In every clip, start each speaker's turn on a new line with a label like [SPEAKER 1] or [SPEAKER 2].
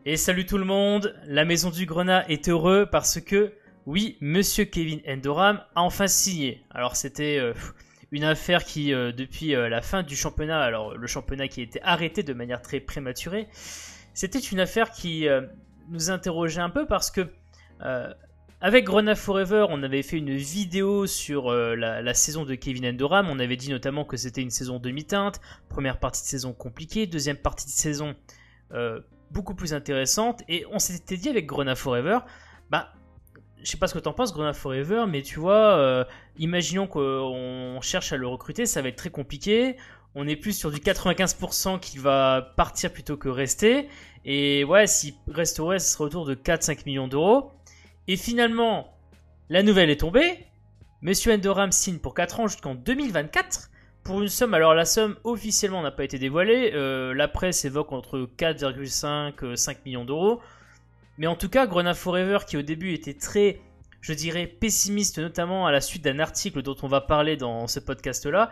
[SPEAKER 1] Et salut tout le monde, la maison du Grenat est heureux parce que, oui, monsieur Kevin Endoram a enfin signé. Alors c'était une affaire qui, depuis la fin du championnat, alors le championnat qui a été arrêté de manière très prématurée, c'était une affaire qui nous interrogeait un peu parce que, avec Grenat Forever, on avait fait une vidéo sur la saison de Kevin Endoram. On avait dit notamment que c'était une saison demi-teinte, première partie de saison compliquée, deuxième partie de saison beaucoup plus intéressante, et on s'était dit avec Grenat Forever, bah, je sais pas ce que t'en penses Grenat Forever, mais tu vois, imaginons qu'on cherche à le recruter, ça va être très compliqué, on est plus sur du 95% qui va partir plutôt que rester, et ouais, s'il resterait, ce serait autour de 4-5 millions d'euros, et finalement, la nouvelle est tombée, Monsieur Endoram signe pour 4 ans jusqu'en 2024, pour une somme, alors la somme officiellement n'a pas été dévoilée, la presse évoque entre 4,5 et 5 millions d'euros, mais en tout cas Grenat Forever qui au début était très, je dirais, pessimiste, notamment à la suite d'un article dont on va parler dans ce podcast là,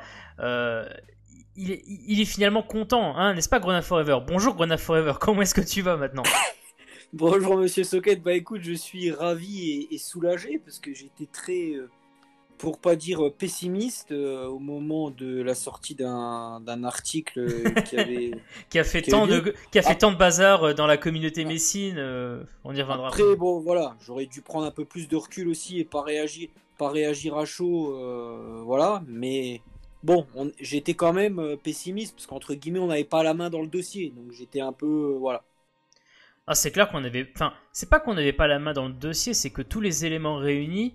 [SPEAKER 1] il est finalement content, hein, n'est-ce pas Grenat Forever? Bonjour Grenat Forever, comment est-ce que tu vas maintenant?
[SPEAKER 2] Bonjour Monsieur Socket, bah écoute, je suis ravi et soulagé parce que j'étais très, pour pas dire pessimiste, au moment de la sortie d'un article qui avait
[SPEAKER 1] qui a fait
[SPEAKER 2] qui avait
[SPEAKER 1] tant
[SPEAKER 2] lieu.
[SPEAKER 1] de bazar dans la communauté messine, on y reviendra après.
[SPEAKER 2] Après, bon voilà, j'aurais dû prendre un peu plus de recul aussi et pas réagir à chaud, voilà. Mais bon, j'étais quand même pessimiste parce qu'entre guillemets, on n'avait pas la main dans le dossier, donc j'étais un peu, voilà.
[SPEAKER 1] Ah, c'est clair qu'on avait. Enfin, c'est pas qu'on n'avait pas la main dans le dossier, c'est que tous les éléments réunis,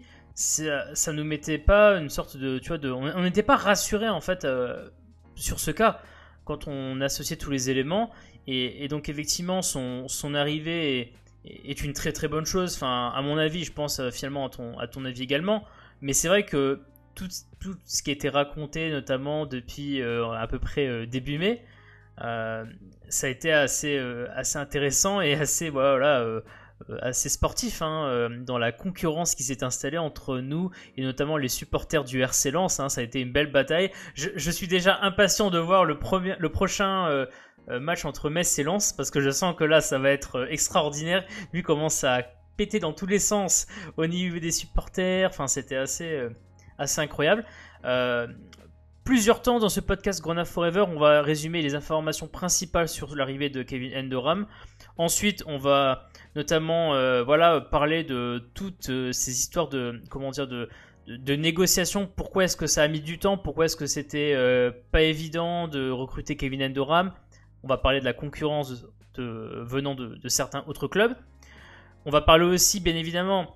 [SPEAKER 1] ça nous mettait pas une sorte de. Tu vois, on n'était pas rassuré en fait sur ce cas quand on associait tous les éléments. Et donc, effectivement, son arrivée est une très très bonne chose. Enfin, à mon avis, je pense finalement à ton avis également. Mais c'est vrai que tout ce qui a été raconté, notamment depuis à peu près début mai, euh, ça a été assez intéressant et assez, voilà, assez sportif, hein, dans la concurrence qui s'est installée entre nous et notamment les supporters du RC Lens, hein, ça a été une belle bataille. Je suis déjà impatient de voir le prochain match entre Metz et Lens parce que je sens que là ça va être extraordinaire vu comment ça a pété dans tous les sens au niveau des supporters. Enfin, c'était assez incroyable. Euh, Plusieurs temps dans ce podcast Grenat Forever, on va résumer les informations principales sur l'arrivée de Kevin Endoram. Ensuite, on va notamment voilà, parler de toutes ces histoires de, comment dire, de négociations. Pourquoi est-ce que ça a mis du temps? Pourquoi est-ce que c'était pas évident de recruter Kevin Endoram? On va parler de la concurrence venant de certains autres clubs. On va parler aussi, bien évidemment,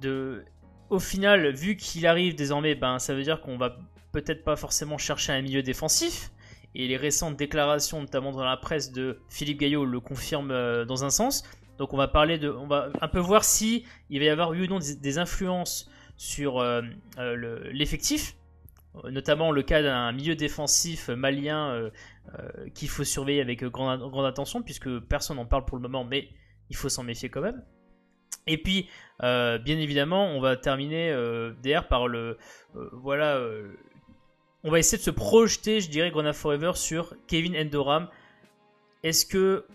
[SPEAKER 1] au final, vu qu'il arrive désormais, ben, ça veut dire qu'on va peut-être pas forcément chercher un milieu défensif. Et les récentes déclarations, notamment dans la presse de Philippe Gaillot, le confirment dans un sens. Donc on va va un peu voir si il va y avoir oui ou non des influences sur l'effectif, notamment le cas d'un milieu défensif malien qu'il faut surveiller avec grande attention, puisque personne n'en parle pour le moment, mais il faut s'en méfier quand même. Et puis, bien évidemment, on va terminer derrière par voilà, on va essayer de se projeter, je dirais, Grenat Forever sur Kevin Endoram. Est-ce que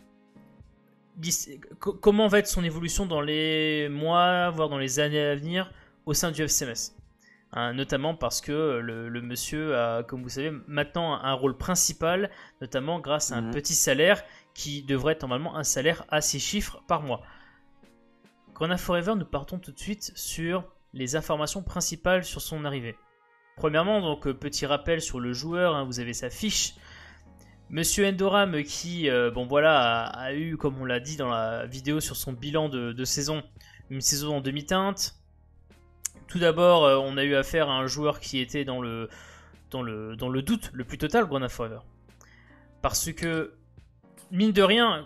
[SPEAKER 1] comment va être son évolution dans les mois, voire dans les années à venir au sein du FC Metz, hein, notamment parce que le monsieur a, comme vous savez, maintenant un rôle principal, notamment grâce à un petit salaire qui devrait être normalement un salaire à 6 chiffres par mois. Grenat Forever, nous partons tout de suite sur les informations principales sur son arrivée. Premièrement, donc petit rappel sur le joueur, hein, vous avez sa fiche. Monsieur Endoram qui, bon voilà, a eu, comme on l'a dit dans la vidéo sur son bilan de saison, une saison en demi-teinte. Tout d'abord, on a eu affaire à un joueur qui était dans le doute le plus total, Grenat Forever. Parce que, mine de rien,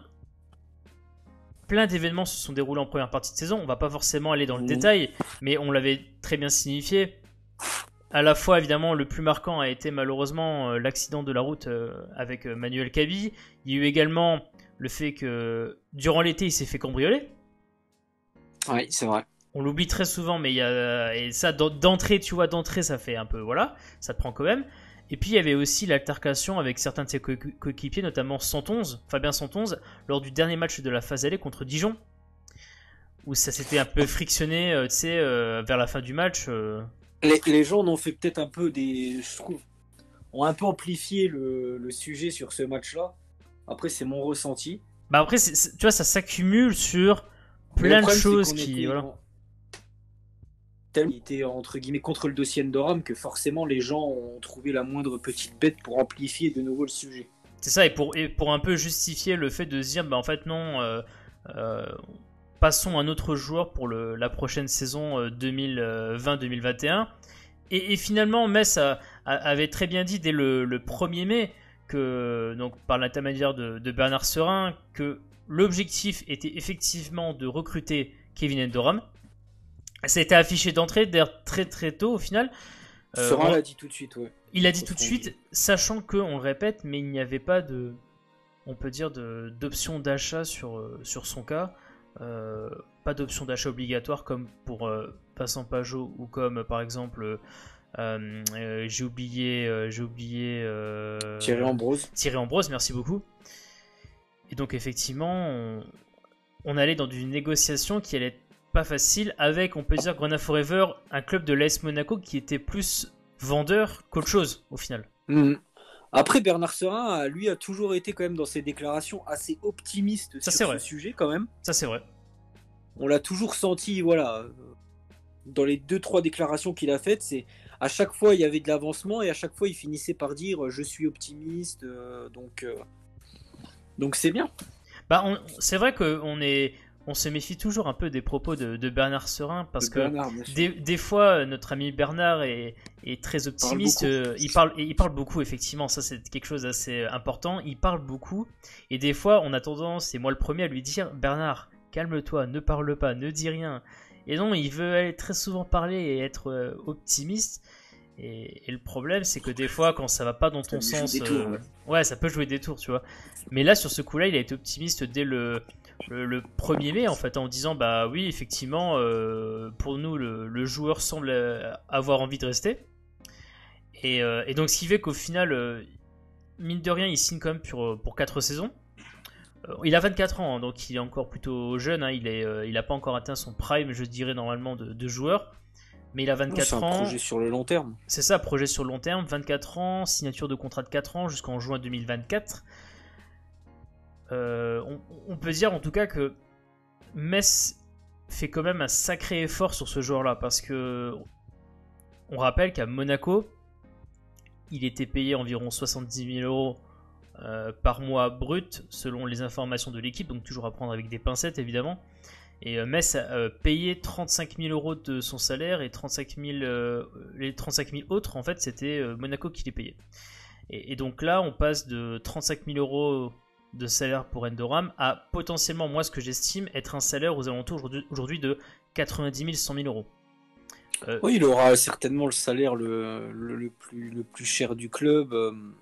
[SPEAKER 1] plein d'événements se sont déroulés en première partie de saison. On va pas forcément aller dans le détail, mais on l'avait très bien signifié. À la fois, évidemment, le plus marquant a été malheureusement l'accident de la route avec Manuel Kabi. Il y a eu également le fait que durant l'été, il s'est fait cambrioler.
[SPEAKER 2] Oui, c'est vrai.
[SPEAKER 1] On l'oublie très souvent, mais il y a et ça d'entrée, tu vois, d'entrée, ça fait un peu, voilà, ça te prend quand même. Et puis il y avait aussi l'altercation avec certains de ses coéquipiers, notamment Fabien Santonze, lors du dernier match de la phase aller contre Dijon, où ça s'était un peu frictionné, tu sais, vers la fin du match.
[SPEAKER 2] Les gens ont fait peut-être un peu je trouve, ont un peu amplifié le sujet sur ce match-là. Après, c'est mon ressenti.
[SPEAKER 1] Bah après, tu vois, ça s'accumule sur plein de choses qui... Voilà.
[SPEAKER 2] Il était entre guillemets contre le dossier Endoram que forcément les gens ont trouvé la moindre petite bête pour amplifier de nouveau le sujet.
[SPEAKER 1] C'est ça, et pour un peu justifier le fait de se dire, bah en fait non, passons à un autre joueur pour la prochaine saison 2020-2021. Et finalement, Metz avait très bien dit dès le 1er mai, donc par l'intermédiaire de Bernard Serin, que l'objectif était effectivement de recruter Kevin Endoram. Ça a été affiché d'entrée, d'ailleurs très très tôt au final.
[SPEAKER 2] Serin l'a dit tout de suite, ouais.
[SPEAKER 1] Il a dit tout de suite, sachant que, on le répète, mais il n'y avait pas d'option d'achat sur son cas. Pas d'option d'achat obligatoire comme pour Vincent Pajot ou comme par exemple j'ai oublié
[SPEAKER 2] Thierry
[SPEAKER 1] Ambrose, merci beaucoup. Et donc effectivement on allait dans une négociation qui allait être pas facile avec, on peut dire, Grenat Forever, un club de l'AS Monaco qui était plus vendeur qu'autre chose au final.
[SPEAKER 2] Après, Bernard Serin, lui, a toujours été quand même dans ses déclarations assez optimiste sur ce sujet quand même.
[SPEAKER 1] Ça c'est vrai.
[SPEAKER 2] On l'a toujours senti, voilà, dans les 2-3 déclarations qu'il a faites, c'est à chaque fois il y avait de l'avancement et à chaque fois il finissait par dire je suis optimiste, donc c'est bien.
[SPEAKER 1] Bah c'est vrai on se méfie toujours un peu des propos de Bernard Serin parce que des fois notre ami Bernard est très optimiste, il parle beaucoup effectivement, ça c'est quelque chose d'assez important, il parle beaucoup et des fois on a tendance, et moi le premier, à lui dire Bernard, calme-toi, ne parle pas, ne dis rien. Et non, il veut très souvent parler et être optimiste. Et le problème, c'est que des fois, quand ça va pas dans ton sens, ouais, ça peut jouer des tours, tu vois. Mais là, sur ce coup-là, il a été optimiste dès le 1er mai, en fait, en disant, bah oui, effectivement, pour nous, le joueur semble avoir envie de rester. Et donc, ce qui fait qu'au final, mine de rien, il signe quand même pour 4 saisons. Il a 24 ans, hein, donc il est encore plutôt jeune, hein, il n'a pas encore atteint son prime, je dirais, normalement, de joueur. Mais il a 24 ans.
[SPEAKER 2] C'est un projet sur le long terme.
[SPEAKER 1] C'est ça, projet sur le long terme, 24 ans, signature de contrat de 4 ans jusqu'en juin 2024. On peut dire en tout cas que Metz fait quand même un sacré effort sur ce joueur-là, parce que on rappelle qu'à Monaco, il était payé environ 70 000 euros par mois brut, selon les informations de l'équipe, donc toujours à prendre avec des pincettes évidemment. Et Metz a payé 35 000 euros de son salaire, et les 35 000 autres, en fait, c'était Monaco qui les payait. Et donc là, on passe de 35 000 euros de salaire pour Endoram à potentiellement, moi, ce que j'estime être un salaire aux alentours aujourd'hui de 90 000, 100 000 euros.
[SPEAKER 2] Oui, il aura certainement le salaire le plus cher du club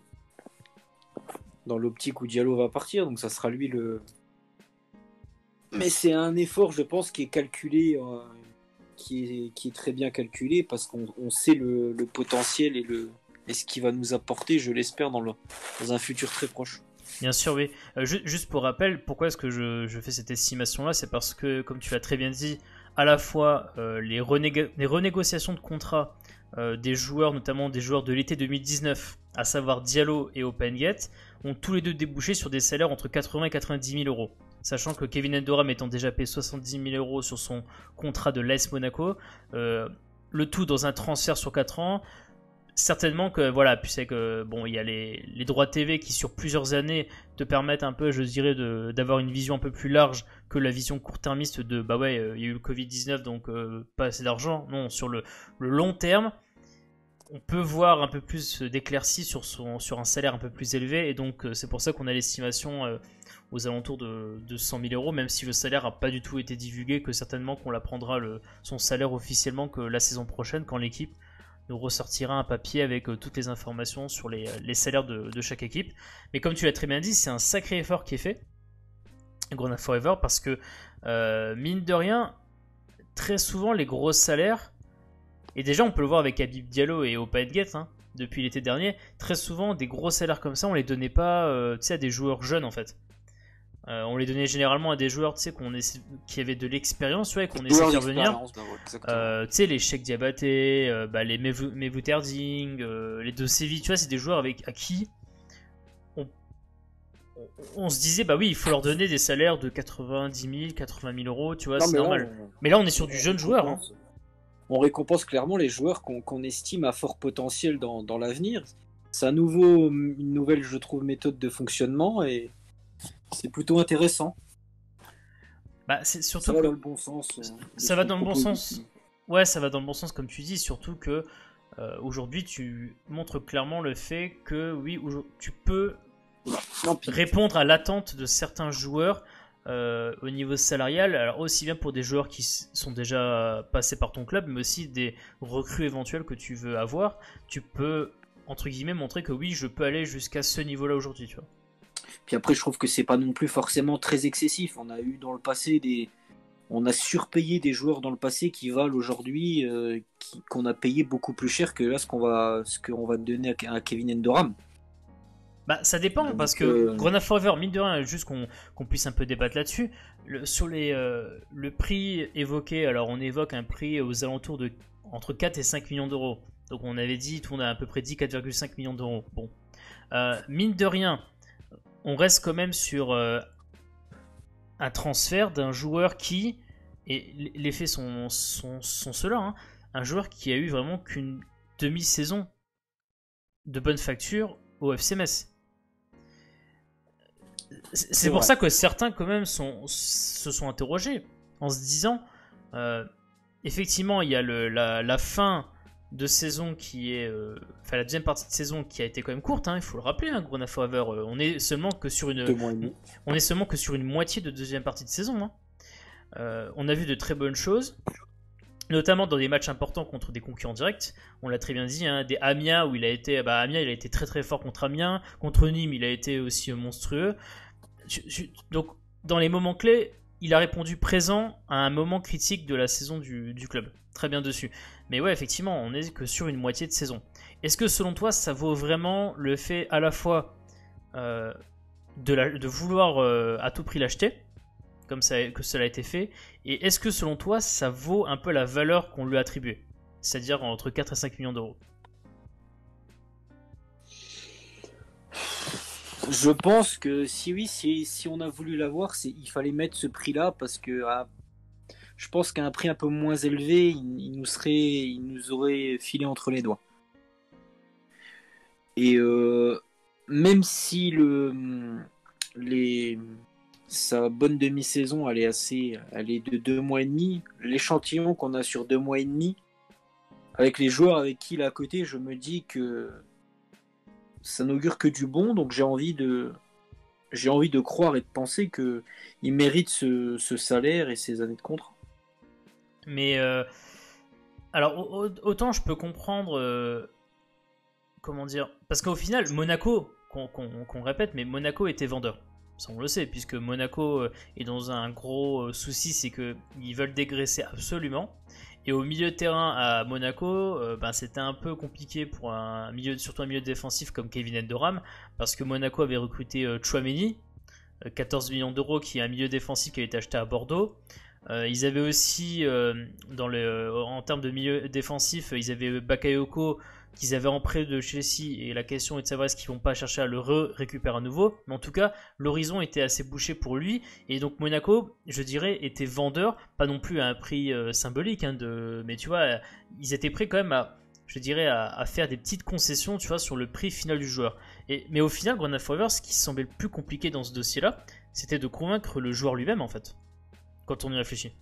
[SPEAKER 2] dans l'optique où Diallo va partir, donc ça sera lui le... Mais c'est un effort, je pense, qui est calculé, qui est très bien calculé, parce qu'on sait le potentiel et ce qu'il va nous apporter, je l'espère, dans un futur très proche.
[SPEAKER 1] Bien sûr, oui. Juste pour rappel, pourquoi est-ce que je fais cette estimation-là? C'est parce que, comme tu l'as très bien dit, à la fois les renégociations de contrats des joueurs, notamment des joueurs de l'été 2019, à savoir Diallo et Opengate, ont tous les deux débouché sur des salaires entre 80 et 90 000 euros. Sachant que Kevin Endoram étant déjà payé 70 000 euros sur son contrat de l'AS Monaco, le tout dans un transfert sur 4 ans, certainement que, voilà, puis c'est que, bon, il y a les droits TV qui sur plusieurs années te permettent un peu, je dirais, d'avoir une vision un peu plus large que la vision court-termiste de, bah ouais, il y a eu le Covid-19, donc pas assez d'argent. Non, sur le long terme, on peut voir un peu plus d'éclaircies sur un salaire un peu plus élevé, et donc c'est pour ça qu'on a l'estimation aux alentours de 100 000 euros, même si le salaire n'a pas du tout été divulgué, que certainement qu'on l'apprendra son salaire officiellement que la saison prochaine, quand l'équipe nous ressortira un papier avec toutes les informations sur les salaires de chaque équipe. Mais comme tu l'as très bien dit, c'est un sacré effort qui est fait, Grenat Forever, parce que mine de rien, très souvent les gros salaires, et déjà on peut le voir avec Habib Diallo et Opengate, hein, depuis l'été dernier, très souvent des gros salaires comme ça, on les donnait pas à des joueurs jeunes en fait. On les donnait généralement à des joueurs qui avaient de l'expérience, tu vois, et qu'on essayait de faire venir. Les Cheikh Diabaté, les Mesut Erding, les De Séville, tu vois, c'est des joueurs à qui on se disait, bah oui, il faut leur donner des salaires de 90 000, 80 000 euros, tu vois, c'est normal. Mais là, on est sur du jeune joueur. Hein.
[SPEAKER 2] On récompense clairement les joueurs qu'on estime à fort potentiel dans l'avenir. C'est une nouvelle, je trouve, méthode de fonctionnement et c'est plutôt intéressant.
[SPEAKER 1] Bah, c'est surtout
[SPEAKER 2] ça va dans le bon sens.
[SPEAKER 1] Ça va dans le bon sens. Ouais, ça va dans le bon sens, comme tu dis, surtout que aujourd'hui, tu montres clairement le fait que oui, tu peux répondre à l'attente de certains joueurs au niveau salarial, alors aussi bien pour des joueurs qui sont déjà passés par ton club, mais aussi des recrues éventuelles que tu veux avoir. Tu peux, entre guillemets, montrer que oui, je peux aller jusqu'à ce niveau-là aujourd'hui, tu vois.
[SPEAKER 2] Puis après, je trouve que c'est pas non plus forcément très excessif. On a eu dans le passé on a surpayé des joueurs dans le passé qui valent aujourd'hui, qu'on a payé beaucoup plus cher que là ce qu'on va donner à Kevin Endoram.
[SPEAKER 1] Bah, ça dépend. Donc, parce que Grenade Forever, mine de rien, juste qu'on puisse un peu débattre là-dessus, sur le prix évoqué, alors on évoque un prix aux alentours de entre 4 et 5 millions d'euros. Donc on avait dit, tout le monde a à peu près dit 4,5 millions d'euros. Bon, mine de rien, on reste quand même sur un transfert d'un joueur qui, et les faits sont ceux-là, hein, un joueur qui a eu vraiment qu'une demi-saison de bonne facture au FC Metz. C'est pour ça que certains quand même se sont interrogés en se disant effectivement il y a la fin de saison qui est la deuxième partie de saison qui a été quand même courte, hein, il faut le rappeler, hein, Grenade Forever, on est seulement que sur une moitié de deuxième partie de saison, hein. On a vu de très bonnes choses, notamment dans des matchs importants contre des concurrents directs. On l'a très bien dit, hein, des Amiens où il a été très très fort contre Amiens, contre Nîmes il a été aussi monstrueux. Donc dans les moments clés, il a répondu présent à un moment critique de la saison du club. Très bien dessus. Mais ouais, effectivement, on n'est que sur une moitié de saison. Est-ce que selon toi, ça vaut vraiment le fait à la fois de vouloir à tout prix l'acheter, comme cela a été fait, et est-ce que selon toi, ça vaut un peu la valeur qu'on lui a attribuée, c'est-à-dire entre 4 et 5 millions d'euros?
[SPEAKER 2] Je pense que si on a voulu l'avoir, il fallait mettre ce prix-là parce que je pense qu'à un prix un peu moins élevé, il nous aurait filé entre les doigts. Et même si sa bonne demi-saison, elle est de 2 mois et demi, l'échantillon qu'on a sur 2 mois et demi, avec les joueurs avec qui il est à côté, je me dis que ça n'augure que du bon, donc j'ai envie de croire et de penser que il mérite ce salaire et ces années de contrat.
[SPEAKER 1] Mais alors autant je peux comprendre comment dire, parce qu'au final Monaco, qu'on répète, mais Monaco était vendeur. Ça on le sait, puisque Monaco est dans un gros souci, c'est qu'ils veulent dégraisser absolument. Et au milieu de terrain à Monaco, c'était un peu compliqué pour surtout un milieu défensif comme Kevin Endoram, parce que Monaco avait recruté Tchouaméni, 14 millions d'euros, qui est un milieu défensif qui avait été acheté à Bordeaux. Ils avaient aussi, en termes de milieu défensif, ils avaient Bakayoko, qu'ils avaient en prêt de Chelsea, et la question est de savoir est-ce qu'ils vont pas chercher à le récupérer à nouveau, mais en tout cas l'horizon était assez bouché pour lui, et donc Monaco, je dirais, était vendeur, pas non plus à un prix symbolique, hein, mais tu vois, ils étaient prêts quand même à faire des petites concessions, tu vois, sur le prix final du joueur. Mais au final, Grenade Forever, ce qui semblait le plus compliqué dans ce dossier-là, c'était de convaincre le joueur lui-même, en fait, quand on y réfléchit.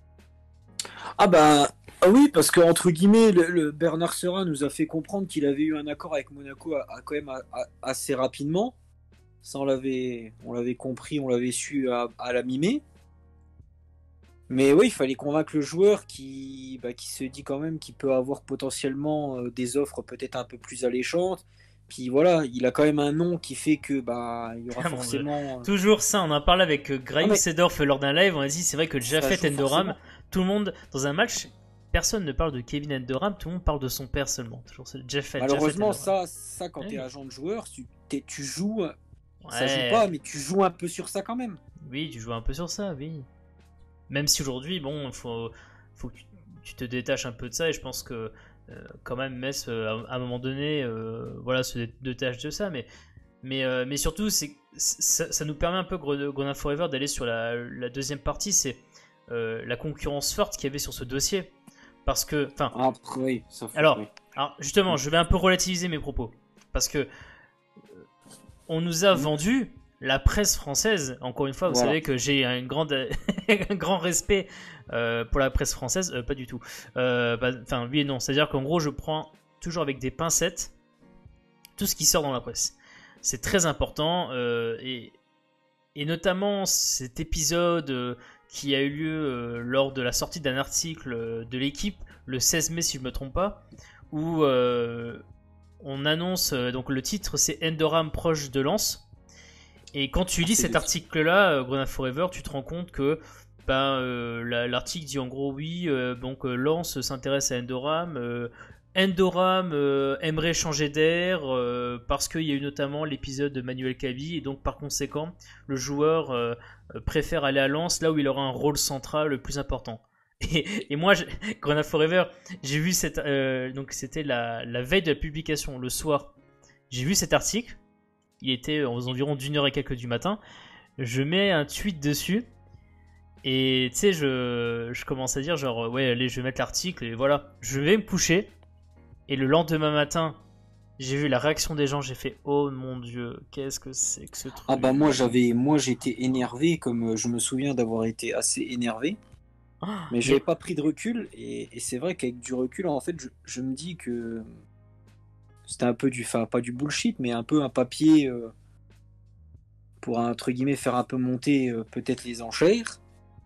[SPEAKER 2] Ah oui, parce que entre guillemets, le Bernard Serin nous a fait comprendre qu'il avait eu un accord avec Monaco quand même assez rapidement. Ça, on l'avait compris, on l'avait su à la mi-mai. Mais oui, il fallait convaincre le joueur qui se dit quand même qu'il peut avoir potentiellement des offres peut-être un peu plus alléchantes. Puis voilà, il a quand même un nom qui fait que il y aura forcément.
[SPEAKER 1] Toujours ça, on en parlait avec Graeme Sedorf lors d'un live. On a dit c'est vrai que Jafet Endoram, tout le monde dans un match, personne ne parle de Kevin Endoram, tout le monde parle de son père seulement. Toujours
[SPEAKER 2] Malheureusement,
[SPEAKER 1] Jeff Endoram.
[SPEAKER 2] ça quand
[SPEAKER 1] Ouais.
[SPEAKER 2] tu es agent de joueur, tu joues, ça joue
[SPEAKER 1] Ouais.
[SPEAKER 2] pas, mais tu joues un peu sur ça quand même.
[SPEAKER 1] Oui, tu joues un peu sur ça, oui. Même si aujourd'hui, bon, faut que tu te détaches un peu de ça, et je pense que quand même Metz, à un moment donné, voilà, se détache de ça, mais surtout, ça nous permet un peu, Gone Forever, d'aller sur la deuxième partie, c'est la concurrence forte qu'il y avait sur ce dossier. Parce que, enfin,
[SPEAKER 2] Ah, oui, ça fait,
[SPEAKER 1] alors,
[SPEAKER 2] oui.
[SPEAKER 1] alors, justement, je vais un peu relativiser mes propos. Parce que on nous a vendu la presse française. Encore une fois, vous
[SPEAKER 2] Voilà.
[SPEAKER 1] savez que j'ai un grand respect pour la presse française. Pas du tout. Enfin, oui et non. C'est-à-dire qu'en gros, je prends toujours avec des pincettes tout ce qui sort dans la presse. C'est très important. Et notamment cet épisode qui a eu lieu lors de la sortie d'un article de l'équipe, le 16 mai si je ne me trompe pas, où on annonce, donc le titre c'est Endoram proche de Lens. Et quand tu lis cet article-là, Grenade Forever, tu te rends compte que l'article dit en gros oui, donc Lens s'intéresse à Endoram. Endoram aimerait changer d'air parce qu'il y a eu notamment l'épisode de Manuel Kavi et donc par conséquent le joueur préfère aller à Lens là où il aura un rôle central le plus important. Et moi, Grenade Forever, j'ai vu donc c'était la veille de la publication, le soir. J'ai vu cet article. Il était aux environs d'1h et quelques du matin. Je mets un tweet dessus. Et tu sais, je commence à dire genre, ouais, allez, je vais mettre l'article et voilà. Je vais me coucher. Et le lendemain matin, j'ai vu la réaction des gens. J'ai fait, oh mon dieu, qu'est-ce que c'est que ce truc.
[SPEAKER 2] Ah bah moi j'étais énervé, comme je me souviens d'avoir été assez énervé. Mais j'avais pas pris de recul et c'est vrai qu'avec du recul, en fait, je me dis que c'était un peu enfin pas du bullshit, mais un peu un papier pour entre guillemets faire un peu monter peut-être les enchères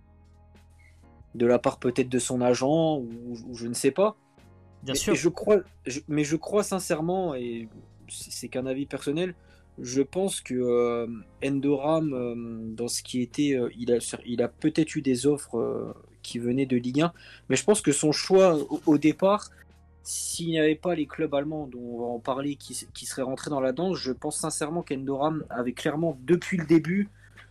[SPEAKER 2] de la part peut-être de son agent ou je ne sais pas.
[SPEAKER 1] Bien
[SPEAKER 2] mais,
[SPEAKER 1] sûr.
[SPEAKER 2] Mais je crois sincèrement, et c'est qu'un avis personnel, je pense que Endoram, dans ce qui était, il a peut-être eu des offres qui venaient de Ligue 1, mais je pense que son choix au départ, s'il n'y avait pas les clubs allemands dont on va en parler qui seraient rentrés dans la danse, je pense sincèrement qu'Endoram avait clairement, depuis le début,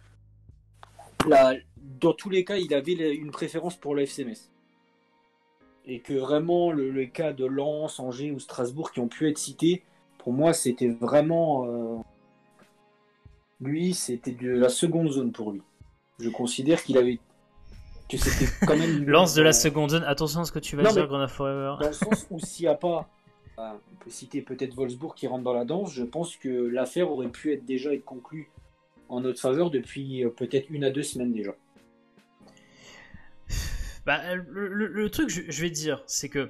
[SPEAKER 2] dans tous les cas, il avait une préférence pour le FC Metz. Et que vraiment, le cas de Lens, Angers ou Strasbourg qui ont pu être cités, pour moi, c'était vraiment... lui, c'était de la seconde zone pour lui. Je considère que c'était quand même...
[SPEAKER 1] Lance de la seconde zone. Attention à ce que tu vas dire, Grenade Forever.
[SPEAKER 2] Dans le sens où s'il n'y a pas... on peut citer peut-être Wolfsburg qui rentre dans la danse, je pense que l'affaire aurait pu déjà être conclue en notre faveur depuis peut-être 1 à 2 semaines déjà.
[SPEAKER 1] Bah, le truc, je vais te dire, c'est que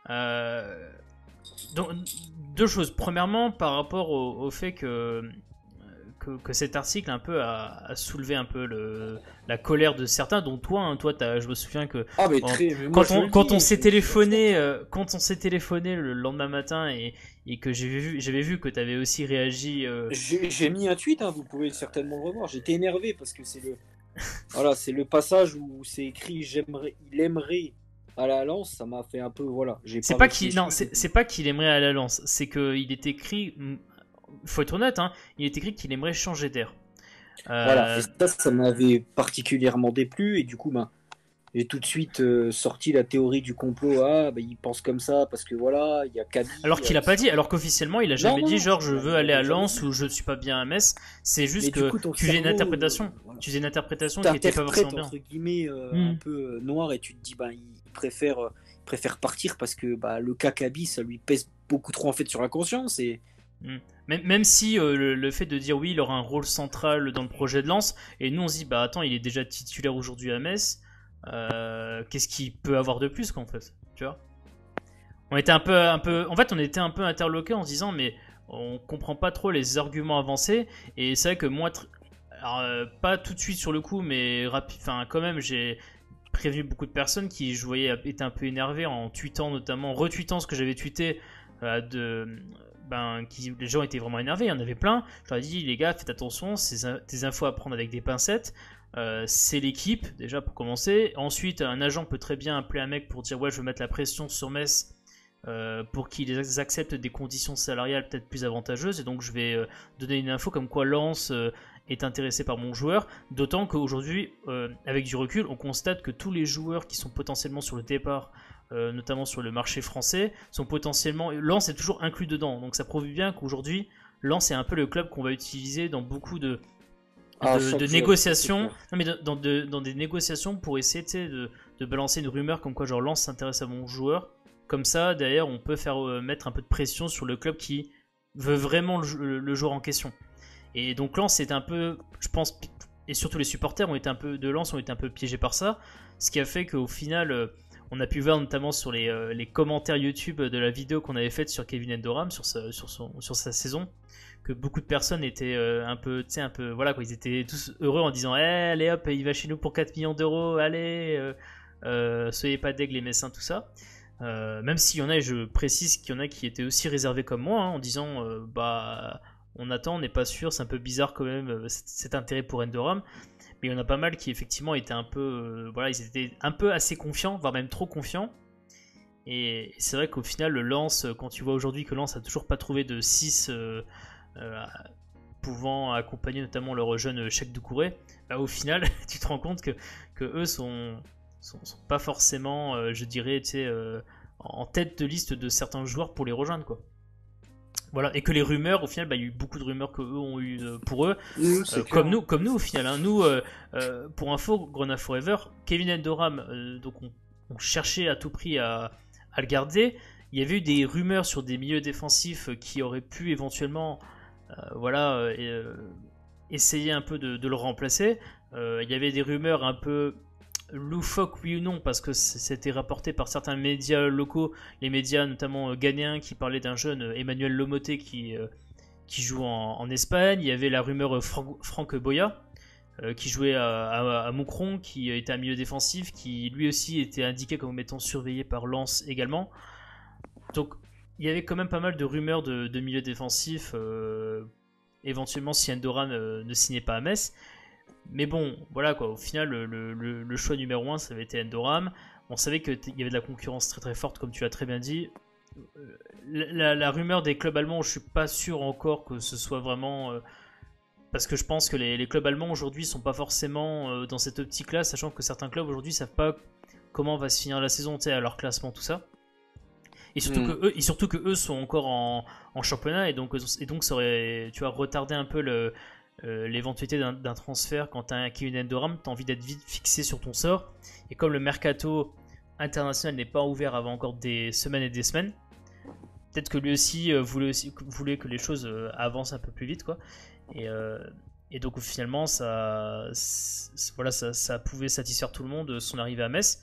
[SPEAKER 1] donc, deux choses. Premièrement, par rapport au fait que cet article un peu a soulevé un peu la colère de certains, dont toi, hein, je me souviens que quand on s'est téléphoné le lendemain matin et que j'avais vu que tu avais aussi réagi.
[SPEAKER 2] J'ai mis un tweet, hein, vous pouvez certainement le revoir. J'étais énervé parce que c'est le passage où c'est écrit il aimerait à la Lens, ça m'a fait un peu
[SPEAKER 1] C'est pas qu'il aimerait à la Lens, c'est qu'il est écrit, faut être honnête, hein, il est écrit qu'il aimerait changer d'air.
[SPEAKER 2] Voilà, et ça m'avait particulièrement déplu et du coup j'ai tout de suite sorti la théorie du complot. Il pense comme ça parce que voilà, il y a Kaby.
[SPEAKER 1] Alors qu'il a pas dit, alors qu'officiellement il a jamais dit genre je veux aller à Lens ou je suis pas bien à Metz. C'est juste que tu faisais une interprétation, qui était pas forcément bien.
[SPEAKER 2] Entre guillemets un peu noir et tu te dis il préfère partir parce que le cas Kaby ça lui pèse beaucoup trop en fait sur la conscience et.
[SPEAKER 1] Même si le fait de dire oui il aura un rôle central dans le projet de Lens et nous on se dit attends il est déjà titulaire aujourd'hui à Metz. Qu'est-ce qu'il peut avoir de plus qu'en fait, tu vois? On était un peu, en fait, on était un peu interloqué en se disant, mais on comprend pas trop les arguments avancés. Et c'est vrai que moi, alors, pas tout de suite sur le coup, mais quand même, j'ai prévenu beaucoup de personnes qui, je voyais, étaient un peu énervées en tweetant notamment, retweetant ce que j'avais tweeté les gens étaient vraiment énervés, il y en avait plein. Je leur ai dit, les gars, faites attention, des infos à prendre avec des pincettes. c'est l'équipe, déjà pour commencer. Ensuite, un agent peut très bien appeler un mec pour dire ouais, je veux mettre la pression sur Metz pour qu'ils acceptent des conditions salariales peut-être plus avantageuses. Et donc, je vais donner une info comme quoi Lens est intéressé par mon joueur. D'autant qu'aujourd'hui, avec du recul, on constate que tous les joueurs qui sont potentiellement sur le départ, notamment sur le marché français, sont potentiellement. Lens est toujours inclus dedans. Donc, ça prouve bien qu'aujourd'hui, Lens est un peu le club qu'on va utiliser dans beaucoup de négociations, non, mais dans des négociations pour essayer de balancer une rumeur comme quoi genre Lens s'intéresse à mon joueur. Comme ça, derrière, on peut faire mettre un peu de pression sur le club qui veut vraiment le joueur en question. Et donc Lens est un peu, je pense, et surtout les supporters de Lens ont été un peu piégés par ça, ce qui a fait qu'au final, on a pu voir notamment sur les commentaires YouTube de la vidéo qu'on avait faite sur Kevin Endoram, sur sa saison, que beaucoup de personnes étaient voilà quoi, ils étaient tous heureux en disant allez hop, il va chez nous pour 4 millions d'euros, allez, soyez pas deg les Messins, tout ça. Même s'il y en a, et je précise qu'il y en a qui étaient aussi réservés comme moi, en disant on attend, on n'est pas sûr, c'est un peu bizarre quand même cet intérêt pour Endoram. Mais il y en a pas mal qui effectivement étaient un peu ils étaient un peu assez confiants, voire même trop confiants. Et c'est vrai qu'au final, le Lens, quand tu vois aujourd'hui que Lens a toujours pas trouvé de 6 pouvant accompagner notamment leur jeune Cheikh Doucouré, au final, tu te rends compte que eux sont pas forcément, je dirais, en tête de liste de certains joueurs pour les rejoindre, quoi. Voilà, et que les rumeurs, au final, il y a eu beaucoup de rumeurs que eux ont eu pour eux, comme nous au final. Hein. Nous, pour info, Grenat Forever, Kevin Endoram, donc on cherchait à tout prix à le garder. Il y avait eu des rumeurs sur des milieux défensifs qui auraient pu éventuellement, essayer un peu de le remplacer. Il y avait des rumeurs un peu loufoques, oui ou non, parce que c'était rapporté par certains médias locaux, les médias notamment ghanéens, qui parlaient d'un jeune Emmanuel Lomoté qui joue en Espagne. Il y avait la rumeur Franck Boya, qui jouait à Moucron, qui était un milieu défensif, qui lui aussi était indiqué comme étant surveillé par Lens également. Donc il y avait quand même pas mal de rumeurs de milieu défensif, éventuellement si Endoram ne signait pas à Metz. Mais bon, voilà quoi, au final, le choix numéro 1, ça avait été Endoram. On savait qu'il y avait de la concurrence très très forte, comme tu l'as très bien dit. La rumeur des clubs allemands, je suis pas sûr encore que ce soit vraiment... parce que je pense que les clubs allemands aujourd'hui sont pas forcément dans cette optique-là, sachant que certains clubs aujourd'hui savent pas comment va se finir la saison, à leur classement, tout ça. Et surtout que eux sont encore en championnat, et donc ça aurait, tu vois, retardé un peu l'éventualité d'un transfert. Quand tu as un Kevin Endoram, tu as envie d'être vite fixé sur ton sort. Et comme le mercato international n'est pas ouvert avant encore des semaines et des semaines, peut-être que lui aussi voulait que les choses avancent un peu plus vite, quoi. Et donc finalement, ça pouvait satisfaire tout le monde, son arrivée à Metz.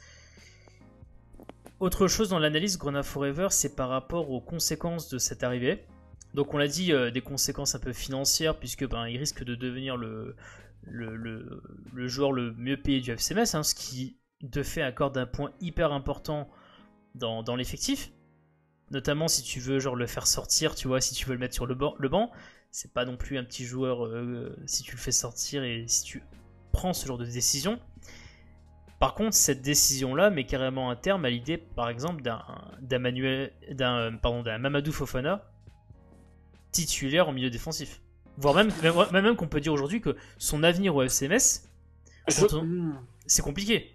[SPEAKER 1] Autre chose dans l'analyse Grenat Forever, c'est par rapport aux conséquences de cette arrivée. Donc on l'a dit, des conséquences un peu financières, puisque il risque de devenir le joueur le mieux payé du FC Metz, ce qui de fait accorde un point hyper important dans l'effectif. Notamment si tu veux le faire sortir, tu vois, si tu veux le mettre sur le banc, c'est pas non plus un petit joueur si tu le fais sortir et si tu prends ce genre de décision. Par contre, cette décision-là met carrément un terme à l'idée, par exemple, d'un Mamadou Fofana titulaire en milieu défensif. Voire même qu'on peut dire aujourd'hui que son avenir au FC Metz, c'est compliqué.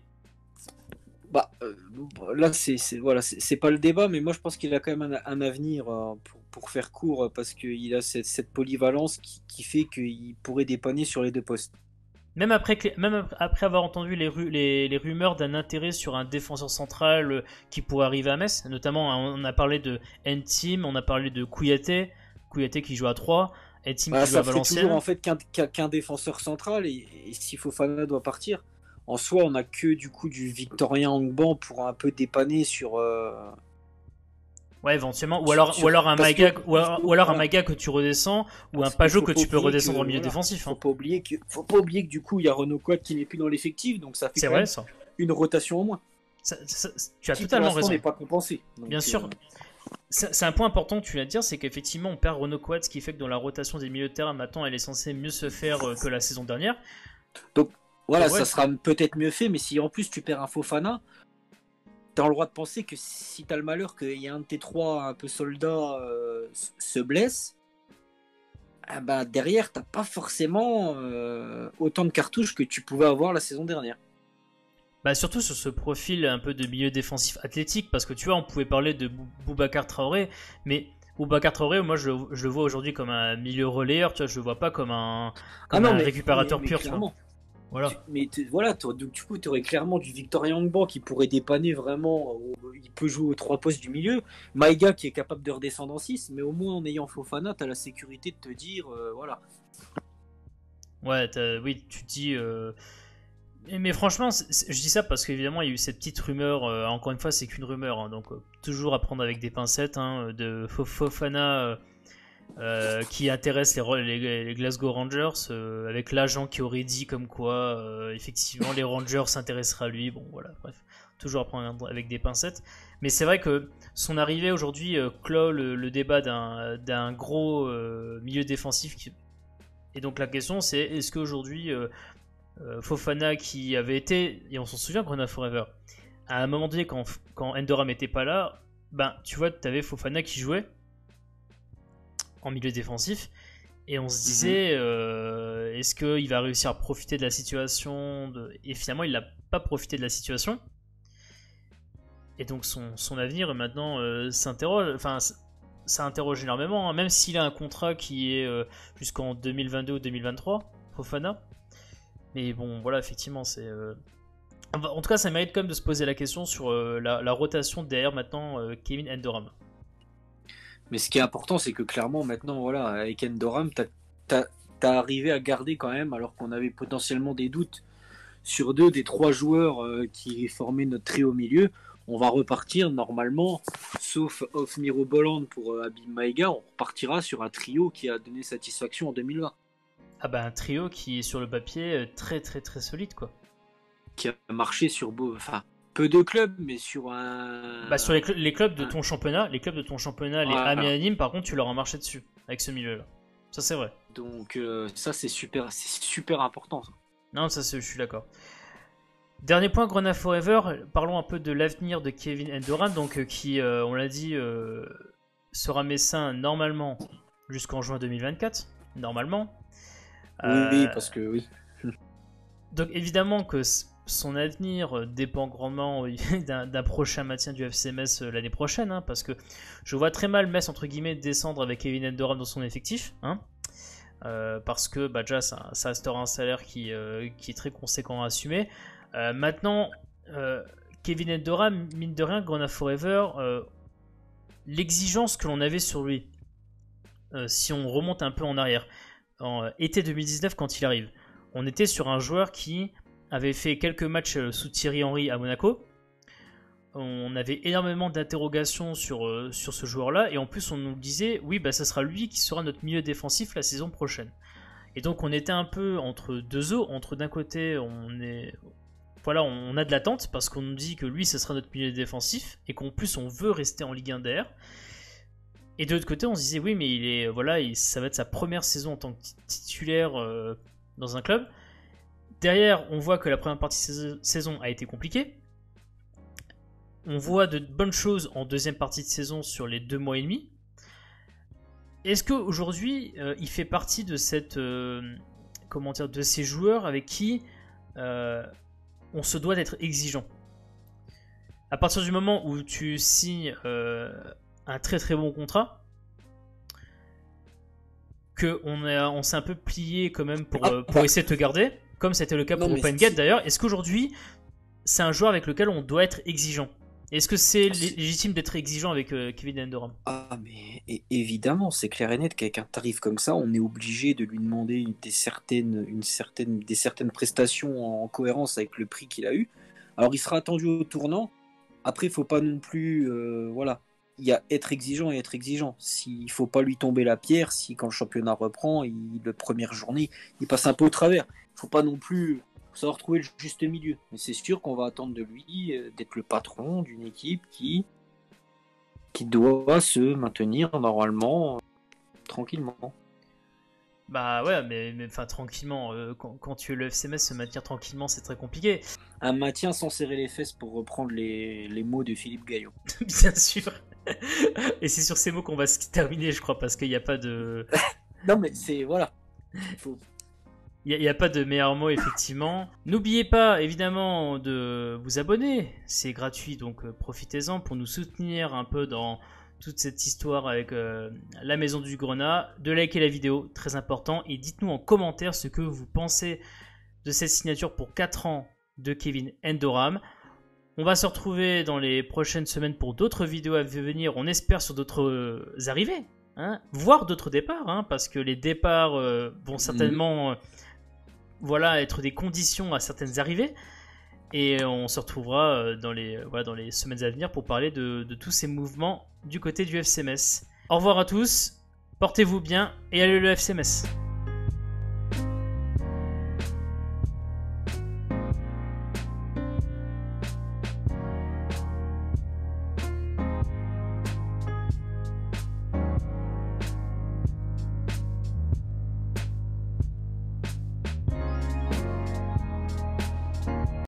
[SPEAKER 2] Là, c'est pas le débat, mais moi je pense qu'il a quand même un avenir pour faire court, parce qu'il a cette polyvalence qui fait qu'il pourrait dépanner sur les deux postes.
[SPEAKER 1] Même après avoir entendu les rumeurs d'un intérêt sur un défenseur central qui pourrait arriver à Metz, notamment on a parlé de N-Team, on a parlé de Kouyaté qui joue à 3, N-Team qui joue à Valenciennes. Ça fait toujours en fait
[SPEAKER 2] qu'un défenseur central, et si Fofana doit partir, en soi on a que du coup du Victorien Angban pour un peu dépanner sur...
[SPEAKER 1] Ouais, éventuellement, ou alors un Maga que tu redescends, ou un Pajot que tu peux redescendre au milieu défensif.
[SPEAKER 2] Faut pas oublier que du coup il y a Renaud Quad qui n'est plus dans l'effectif, donc ça fait une rotation au moins.
[SPEAKER 1] Tu as totalement raison.
[SPEAKER 2] N'est pas compensé. Donc,
[SPEAKER 1] bien sûr. C'est un point important que tu viens de dire, c'est qu'effectivement on perd Renaud Quad, ce qui fait que dans la rotation des milieux de terrain maintenant elle est censée mieux se faire que la saison dernière.
[SPEAKER 2] Donc Voilà,
[SPEAKER 1] Ouais,
[SPEAKER 2] ça sera peut-être mieux fait, mais si en plus tu perds un Fofana, t'as le droit de penser que si t'as le malheur qu'il y a un de tes trois un peu soldats se blesse, ah bah derrière t'as pas forcément autant de cartouches que tu pouvais avoir la saison dernière.
[SPEAKER 1] bah surtout sur ce profil un peu de milieu défensif athlétique, parce que tu vois, on pouvait parler de Boubacar Traoré, mais Boubacar Traoré, moi je le vois aujourd'hui comme un milieu relayeur, tu vois, je le vois pas
[SPEAKER 2] Ah
[SPEAKER 1] comme
[SPEAKER 2] non,
[SPEAKER 1] un
[SPEAKER 2] mais,
[SPEAKER 1] récupérateur
[SPEAKER 2] mais
[SPEAKER 1] pur, tu vois.
[SPEAKER 2] clairement.
[SPEAKER 1] Voilà.
[SPEAKER 2] Voilà, donc, du coup, tu aurais clairement du Victor Yangban qui pourrait dépanner vraiment. Il peut jouer aux trois postes du milieu. Maïga qui est capable de redescendre en 6, mais au moins en ayant Fofana, tu as la sécurité de te dire voilà.
[SPEAKER 1] Ouais, oui, tu te dis. Mais franchement, je dis ça parce qu'évidemment, il y a eu cette petite rumeur. Encore une fois, c'est qu'une rumeur, hein, donc toujours à prendre avec des pincettes, hein, de Fofana qui intéresse les Glasgow Rangers, avec l'agent qui aurait dit comme quoi, effectivement, les Rangers s'intéresseraient à lui. Bon, voilà, bref, toujours à prendre avec des pincettes. Mais c'est vrai que son arrivée aujourd'hui clôt le débat d'un gros milieu défensif. Et donc la question, c'est est-ce qu'aujourd'hui, Fofana qui avait été, et on s'en souvient, Grenade Forever, à un moment donné, quand Endoram n'était pas là, ben, tu vois, tu avais Fofana qui jouait en milieu défensif. Et on se disait, est-ce qu'il va réussir à profiter de la situation Et finalement, il n'a pas profité de la situation. Et donc, son avenir, maintenant, s'interroge. Enfin, ça interroge énormément, hein. Même s'il a un contrat qui est jusqu'en 2022 ou 2023, Fofana. Mais bon, voilà, effectivement, c'est. En tout cas, ça mérite quand même de se poser la question sur la rotation derrière maintenant Kevin Endoram.
[SPEAKER 2] Mais ce qui est important, c'est que clairement, maintenant, voilà, avec Endoram, t'as arrivé à garder quand même, alors qu'on avait potentiellement des doutes sur deux des trois joueurs qui formaient notre trio au milieu. On va repartir normalement, sauf off Miroboland pour Abim Maïga, on repartira sur un trio qui a donné satisfaction en 2020.
[SPEAKER 1] Ah bah un trio qui est sur le papier très très très solide quoi.
[SPEAKER 2] Qui a marché sur enfin, peu de clubs, mais sur
[SPEAKER 1] Bah sur les clubs de
[SPEAKER 2] un-
[SPEAKER 1] ton championnat, les
[SPEAKER 2] voilà.
[SPEAKER 1] Amiens Nîmes par contre tu leur as marché dessus avec ce milieu là. Ça c'est vrai.
[SPEAKER 2] Donc ça c'est super important. Ça.
[SPEAKER 1] Non ça je suis d'accord. Dernier point Grenade Forever, parlons un peu de l'avenir de Kevin Endoram donc qui on l'a dit sera messin normalement jusqu'en juin 2024 normalement.
[SPEAKER 2] Oui,
[SPEAKER 1] Euh,
[SPEAKER 2] parce que oui.
[SPEAKER 1] donc évidemment que son avenir dépend grandement d'un prochain maintien du FC Metz l'année prochaine, hein, parce que je vois très mal Metz entre guillemets descendre avec Kevin Endoram dans son effectif, hein, parce que bah, déjà ça restera un salaire qui est très conséquent à assumer. Maintenant, Kevin Endoram, mine de rien, Grenade Forever, l'exigence que l'on avait sur lui, si on remonte un peu en arrière, en été 2019 quand il arrive, on était sur un joueur qui avait fait quelques matchs sous Thierry Henry à Monaco. On avait énormément d'interrogations sur ce joueur-là, et en plus on nous disait, oui, bah, ça sera lui qui sera notre milieu défensif la saison prochaine. Et donc on était un peu entre deux eaux, entre d'un côté on a de l'attente parce qu'on nous dit que lui ce sera notre milieu défensif et qu'en plus on veut rester en Ligue 1 DR. Et de l'autre côté on se disait oui mais ça va être sa première saison en tant que titulaire dans un club. Derrière, on voit que la première partie de saison a été compliquée. On voit de bonnes choses en deuxième partie de saison sur les 2 mois et demi. Est-ce qu'aujourd'hui, il fait partie de de ces joueurs avec qui on se doit d'être exigeant? À partir du moment où tu signes un très très bon contrat, qu'on s'est un peu plié quand même pour essayer de te garder, comme c'était le cas pour OpenGate d'ailleurs, est-ce qu'aujourd'hui c'est un joueur avec lequel on doit être exigeant? Est-ce que c'est légitime d'être exigeant avec Kevin Endoram?
[SPEAKER 2] Ah mais évidemment, c'est clair et net qu'avec un tarif comme ça, on est obligé de lui demander des certaines prestations en cohérence avec le prix qu'il a eu. Alors il sera attendu au tournant. Après, il faut pas non plus, voilà, il y a être exigeant et être exigeant. Il faut pas lui tomber la pierre si quand le championnat reprend, la première journée, il passe un peu au travers. Il faut pas non plus savoir trouver le juste milieu. Mais c'est sûr qu'on va attendre de lui d'être le patron d'une équipe qui doit se maintenir normalement tranquillement.
[SPEAKER 1] Bah ouais, mais enfin tranquillement, quand tu es le FCMS, se maintenir tranquillement, c'est très compliqué.
[SPEAKER 2] Un maintien sans serrer les fesses pour reprendre les mots de Philippe Gaillot.
[SPEAKER 1] Bien sûr. Et c'est sur ces mots qu'on va se terminer, je crois, parce qu'il n'y a pas de...
[SPEAKER 2] Non mais c'est... Voilà. Faut...
[SPEAKER 1] Il n'y a pas de meilleur mot, effectivement. N'oubliez pas, évidemment, de vous abonner. C'est gratuit, donc profitez-en pour nous soutenir un peu dans toute cette histoire avec la Maison du Grenat. De liker la vidéo, très important. Et dites-nous en commentaire ce que vous pensez de cette signature pour 4 ans de Kevin Endoram. On va se retrouver dans les prochaines semaines pour d'autres vidéos à venir. On espère sur d'autres arrivées, hein, voire d'autres départs, hein, parce que les départs vont certainement... voilà, être des conditions à certaines arrivées. Et on se retrouvera dans les semaines à venir pour parler de tous ces mouvements du côté du FCMS. Au revoir à tous, portez-vous bien et allez le FCMS.